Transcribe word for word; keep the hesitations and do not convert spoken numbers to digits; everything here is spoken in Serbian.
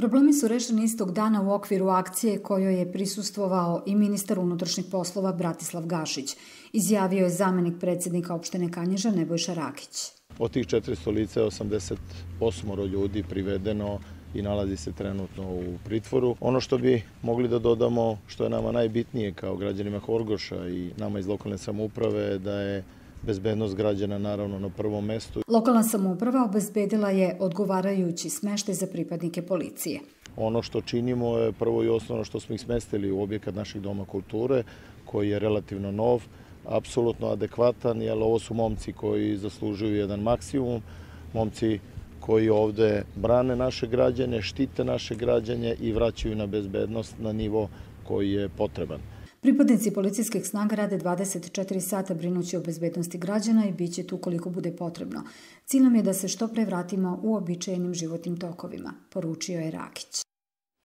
Problemi su rešeni istog dana u okviru akcije kojoj je prisustvovao i ministar unutrašnjih poslova Bratislav Gašić, izjavio je zamenik predsednika opštine Kanjiža Nebojša Rakić. Od tih četiristo lica je osamdeset osam ljudi privedeno i nalazi se trenutno u pritvoru. Ono što bi mogli da dodamo, što je nama najbitnije kao građanima Horgoša i nama iz lokalne samouprave, da je bezbednost građana naravno na prvom mestu. Lokalna samouprava obezbedila je odgovarajući smeštaj za pripadnike policije. Ono što činimo je prvo i osnovno što smo ih smestili u objekat našeg Doma kulture, koji je relativno nov, apsolutno adekvatan, jer ovo su momci koji zaslužuju jedan maksimum, momci koji ovde brane naše građane, štite naše građane i vraćaju na bezbednost na nivo koji je potreban. Pripadnici policijskih snaga rade dvadeset četiri sata brinući o bezbednosti građana i bit će tu koliko bude potrebno. Cilj nam je da se što pre vratimo u uobičajenim životnim tokovima, poručio je Rakić.